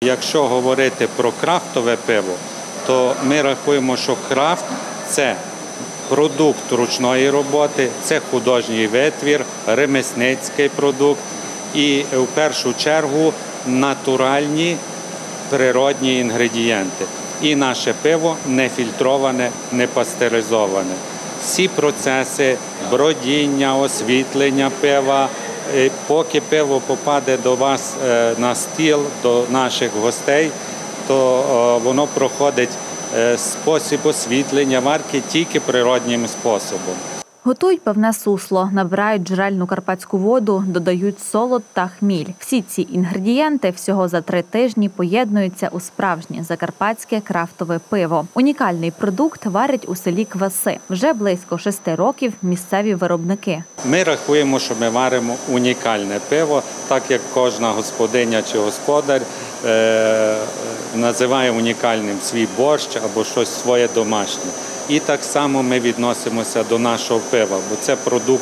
Якщо говорити про крафтове пиво, то ми рахуємо, що крафт – це продукт ручної роботи, це художній витвір, ремесницький продукт і в першу чергу натуральні природні інгредієнти. І наше пиво не фільтроване, не пастеризоване. Всі процеси бродіння, освітлення пива, поки пиво попаде до вас на стіл, до наших гостей, то воно проходить спосіб освітлення варки тільки природнім способом. Готують пивне сусло, набирають джерельну карпатську воду, додають солод та хміль. Всі ці інгредієнти всього за 3 тижні поєднуються у справжнє закарпатське крафтове пиво. Унікальний продукт варять у селі Кваси. Вже близько 6 років місцеві виробники. Ми рахуємо, що ми варимо унікальне пиво, так як кожна господиня чи господар називає унікальним свій борщ або щось своє домашнє. І так само ми відносимося до нашого пива, бо це продукт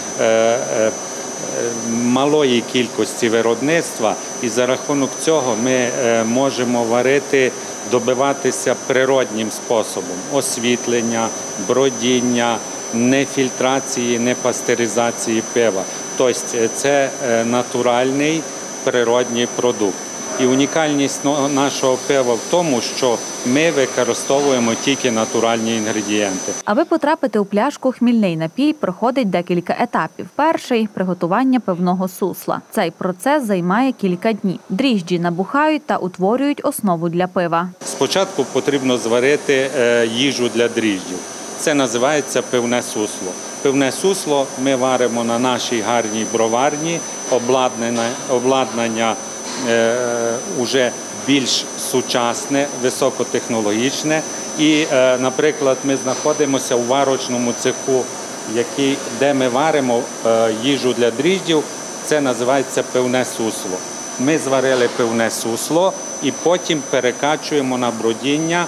малої кількості виробництва, і за рахунок цього ми можемо варити, добиватися природнім способом освітлення, бродіння, не фільтрації, не пастеризації пива. Тобто це натуральний природній продукт. І унікальність нашого пива в тому, що ми використовуємо тільки натуральні інгредієнти. Аби потрапити у пляшку, хмільний напій проходить декілька етапів. Перший – приготування пивного сусла. Цей процес займає кілька днів. Дріжджі набухають та утворюють основу для пива. Спочатку потрібно зварити їжу для дріжджів. Це називається пивне сусло. Пивне сусло ми варимо на нашій гарній броварні, обладнання уже більш сучасне, високотехнологічне. І, наприклад, ми знаходимося у варочному цеху, де ми варимо їжу для дріжджів. Це називається пивне сусло. Ми зварили пивне сусло і потім перекачуємо на бродіння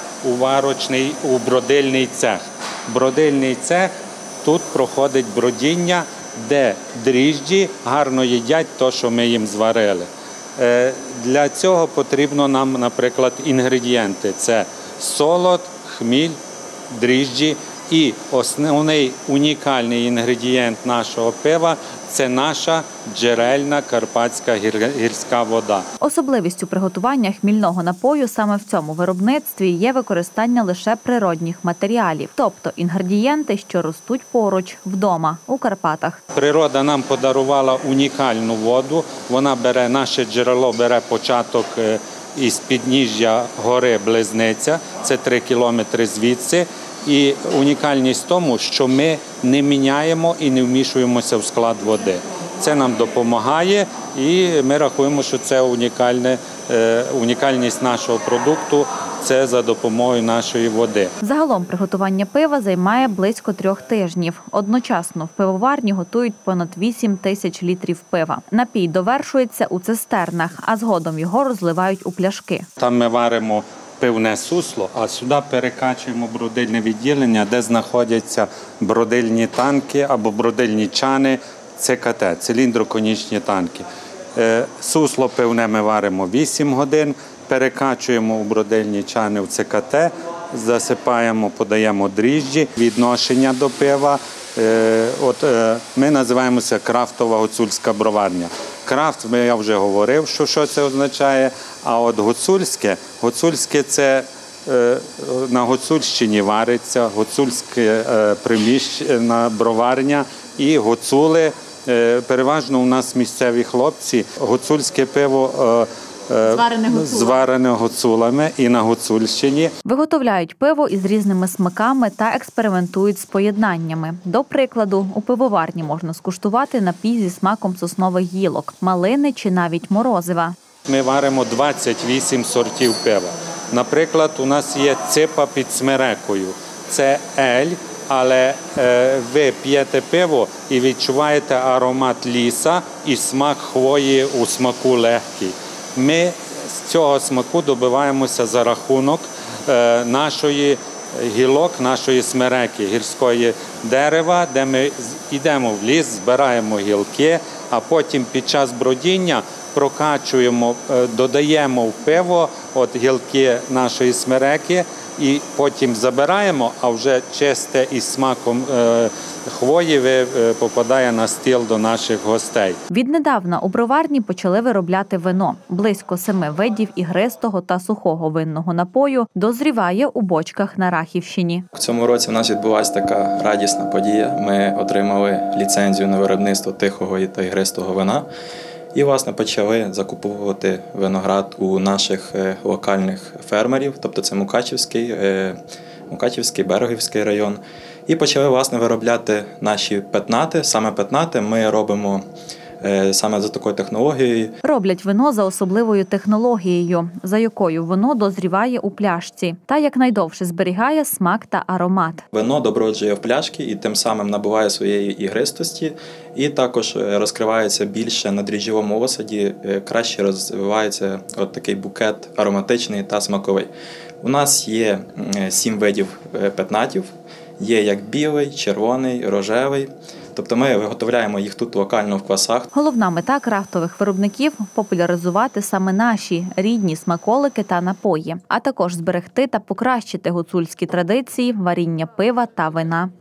у бродильний цех. Бродильний цех, тут проходить бродіння, де дріжджі гарно їдять те, що ми їм зварили. Для цього потрібно нам, наприклад, інгредієнти. Це солод, хміль, дріжджі і основний унікальний інгредієнт нашого пива – це наша джерельна карпатська гірська вода. Особливістю приготування хмільного напою саме в цьому виробництві є використання лише природних матеріалів, тобто інгредієнти, що ростуть поруч, вдома, у Карпатах. Природа нам подарувала унікальну воду. Наше джерело бере початок із підніжжя гори Близниця, це 3 кілометри звідси. І унікальність в тому, що ми не міняємо і не вмішуємося в склад води. Це нам допомагає, і ми рахуємо, що це унікальність нашого продукту – це за допомогою нашої води. Загалом приготування пива займає близько 3 тижнів. Одночасно в пивоварні готують понад 8 тисяч літрів пива. Напій довершується у цистернах, а згодом його розливають у пляшки. Там ми варимо пивне сусло, а сюди перекачуємо бродильне відділення, де знаходяться бродильні танки або бродильні чани ЦКТ, циліндроконічні танки. Сусло пивне ми варимо 8 годин, перекачуємо у бродильні чани в ЦКТ, засипаємо, подаємо дріжджі, відношення до пива. Ми називаємося крафтова гуцульська броварня. Крафт, я вже говорив, що це означає, а от гуцульське це на Гуцульщині вариться, гуцульське приміщена броварня і гуцули, переважно у нас місцеві хлопці, гуцульське пиво зварене гуцулами і на Гуцульщині. Виготовляють пиво із різними смаками та експериментують з поєднаннями. До прикладу, у пивоварні можна скуштувати напій зі смаком соснових гілок, малини чи навіть морозива. Ми варимо 28 сортів пива. Наприклад, у нас є ципа під смерекою. Це ель, але ви п'єте пиво і відчуваєте аромат ліса і смак хвої у смаку легкий. Ми з цього смаку добиваємося за рахунок нашої гілок, нашої смереки, гірської дерева, де ми йдемо в ліс, збираємо гілки, а потім під час бродіння прокачуємо, додаємо в пиво гілки нашої смереки і потім забираємо, а вже чисте із смаком хвої попадає на стіл до наших гостей. Віднедавна у броварні почали виробляти вино. Близько 7 видів ігристого та сухого винного напою дозріває у бочках на Рахівщині. В цьому році в нас відбулася така радісна подія. Ми отримали ліцензію на виробництво тихого та ігристого вина. І, власне, почали закуповувати виноград у наших локальних фермерів, тобто це Мукачівський, Берегівський район. І почали, власне, виробляти наші петнати. Саме петнати ми робимо саме за такою технологією. Роблять вино за особливою технологією, за якою воно дозріває у пляшці та якнайдовше зберігає смак та аромат. Вино доброджує в пляшки і тим самим набуває своєї ігристості, і також розкривається більше на дріжджовому осаді, краще розвивається такий букет ароматичний та смаковий. У нас є 7 видів петнатів, є як білий, червоний, рожевий. Тобто ми виготовляємо їх тут локально в квасах. Головна мета крафтових виробників – популяризувати саме наші рідні смаколики та напої, а також зберегти та покращити гуцульські традиції варіння пива та вина.